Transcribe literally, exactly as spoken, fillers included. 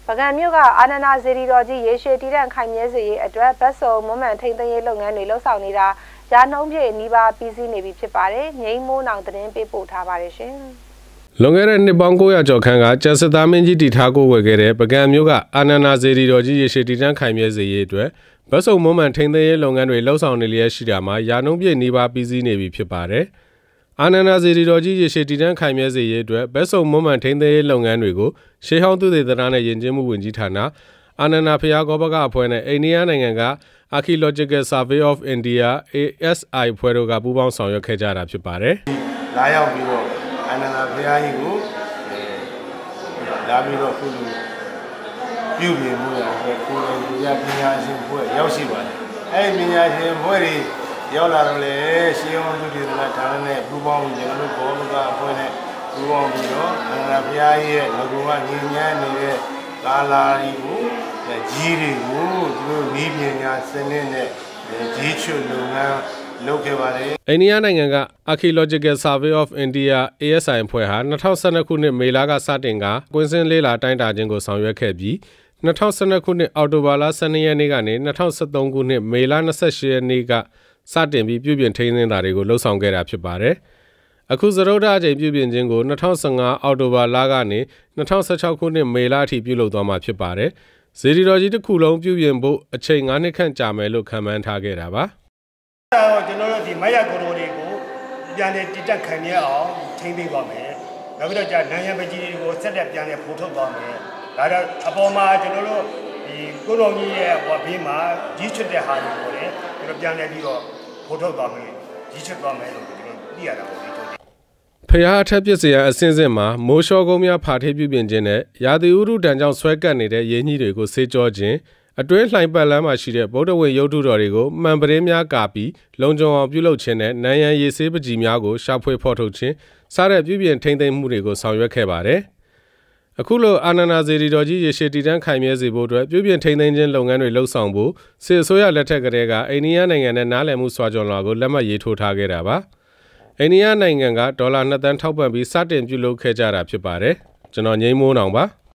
ပကံမြို့ကအာနန္ဒာဇေဒီတော်ကြီးရေရှည်တည်တံ့ခိုင်မြဲစေရေးအတွက်ဘတ်စုံမွမ်းမံထိန်းသိမ်းရေးလုပ်ငန်းတွေလှုပ်ဆောင်နေတာရာနှုန်းပြည့်နီးပါးပြီးစီးနေပြီဖြစ်ပါတယ်။ငိမ့်မိုးနောင်သတင်းပေးပို့ထားပါတယ်ရှင်။လွန်ခဲ့တဲ့နှစ်ပေါင်း၉ရာကျော်ခန့်ကကျန်းစစ်သားမင်းကြီးတည်ထားကိုဝယ်ခဲ့တဲ့ပကံမြို့ကအာနန္ဒာဇေဒီတော်ကြီးရေရှည်တည်တံ့ခိုင်မြဲစေရေးအတွက်ဘတ်စုံမွမ်းမံထိန်းသိမ်းရေးလုပ်ငန်းတွေလှုပ်ဆောင်နေလျက်ရှိတာမှာရာနှုန်းပြည့်နီးပါးပြီးစီးနေပြီဖြစ်ပါတယ်။အာနန္ဒာဇေဒီတော်ကြီးရေရှည်တည်တံ့ခိုင်မြဲစေရေးအတွက်ဘတ်စုံမွမ်းမံထိန်းသိမ်းရေးလုပ်ငန်းတွေကိုရှေးဟောင်းသူသေသနာနဲ့ယဉ်ကျေးမှုဝန်ကြီးဌာနအာနန္ဒာဖျားကောပကအဖွဲ့နဲ့အိန္ဒိယနိုင်ငံက Archaeological Survey of India A S I ဖွဲ့တို့ကပူးပေါင်းဆောင်ရွက်ခဲ့ကြတာဖြစ်ပါတယ်။လာရောက်ပြီးတော့အာနန္ဒာဖျားကြီးကိုလာပြီးတော့ခုလိုပြုပြင်မှုရတဲ့ကိုယ်တော်ရပညာရှင်ဖွဲ့ရောက်ရှိပါတယ်။အဲဒီပညာရှင်ဖွဲ့တွေရောက်လာတော့လေရှေးဟောင်းသူသေသနာဌာနနဲ့ပူးပေါင်းပြီးကျွန်တော်တို့ဘောကအဖွဲ့နဲ့ပူးပေါင်းပြီးတော့အာနန္ဒာဖျားကြီးရဲ့ငကူကညီညာနေတဲ့ကာလာရီကိုကြီးတွေကိုသူတို့နီးပညာစနစ်နဲ့ကြီးချွတ်လုပ်ငန်းလုပ်ခဲ့ပါတယ်အိန္ဒိယနိုင်ငံက Archaeological Survey of India A S I ဖွဲ့ဟာ၂၀၁၂ခုနှစ်မေလကစတင်ကကွင်းစင်းလေးလာတိုင်းတာခြင်းကိုဆောင်ရွက်ခဲ့ပြီး၂၀၁၂ခုနှစ်အောက်တိုဘာလ၁၂ရက်နေ့ကနေ၂၀၁၃ခုနှစ်မေလ၂၈ရက်နေ့ကစတင်ပြီးပြုပြင်ထိန်းသိမ်းတာတွေကိုလှုပ်ဆောင်ခဲ့တာဖြစ်ပါတယ်အခုစရုပ်ဓာတ်အချိန်ပြုပြင်ခြင်းကို၂၀၁၅အောက်တိုဘာလကနေ၂၀၁၆ခုနှစ်မေလအထိပြုလုပ်သွားမှာဖြစ်ပါတယ်ဇေဒီတော်ကြီးတစ်ခုလုံးပြုပြင်ဖို့အချိန်၅နှစ်ခန့်ကြာမယ်လို့ခန့်မှန်းထားခဲ့တာပါ။အဲတော့ကျွန်တော်တို့ဒီမယကိုရိုတွေကိုပြန်လည်တည်တက်ခံရအောင်ထိန်းသိမ်းပါမယ်။နောက်ပြီးတော့ကြာနိုင်ငံပကြီးတွေကိုဆက်လက်ပြန်လည်ပို့ထုတ်ပါမယ်။ဒါတော့အပေါ်မှာကျွန်တော်တို့ဒီကိုတော်ကြီးရဲ့ဟောဘေးမှာကြီးချွတ်တဲ့ဟာတွေပေါ့လေ။ကျွန်တော်ပြန်လည်ပြီးတော့ပို့ထုတ်ပါမယ်။ကြီးချွတ်ပါမယ်လို့ကျွန်တော်သိရတာပေါ့ဒီဖျားအထက်ပစ္စည်းအစင်းစင်းမှာမိုးလျှောကုန်းများဖာထေးပြုပြင်ခြင်းနဲ့ရာသီဥတုတန်ကြောင့်ဆွဲကပ်နေတဲ့ရင်းကြီးတွေကိုဆေးကြောခြင်းအတွင်းလှိုင်ပတ်လမ်းမှာရှိတဲ့ဗုဒ္ဓဝေရုပ်ထုတော်တွေကိုမှန်ပရင်းများကာပြီးလုံခြုံအောင်ပြုလုပ်ခြင်းနဲ့နန်းရန်ရေဆေးပကြီးများကိုရှာဖွေဖော်ထုတ်ခြင်းစတဲ့ပြုပြင်ထိန်းသိမ်းမှုတွေကိုဆောင်ရွက်ခဲ့ပါတယ်။အခုလိုအာနန္ဒာဇေဒီတော်ကြီးရေရှည်တည်တံ့ခိုင်မြဲစေဖို့အတွက်ပြုပြင်ထိန်းသိမ်းခြင်းလုပ်ငန်းတွေလှုပ်ဆောင်ဖို့စစ်အစိုးရလက်ထက်ကတည်းကအိန္ဒိယနိုင်ငံနဲ့နားလည်မှုစွာကြော်လွှာကိုလက်မှတ်ရေးထိုးထားခဲ့တာပါ။အိန္ဒိယနိုင်ငံကဒေါ်လာနှစ်သန်းထောက်ပံ့ပြီးစတင်ပြုလုပ်ခဲ့ကြတာဖြစ်ပါတယ်ကျွန်တော်ငိမ့်မိုးနောင်ပါ